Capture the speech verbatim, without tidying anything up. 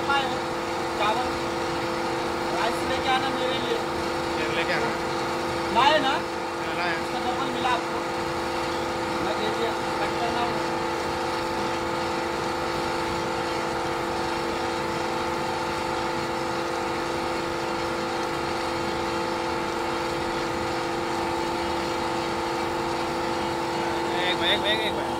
आए हो चावल राइस लेके आना मेरे लिए। फिर लेके आना। लाए ना, हाँ, लाए हैं। उसका डबल मिला आपको, मैं दे दिया, कट करना हो। एक भाई एक भाई एक भाई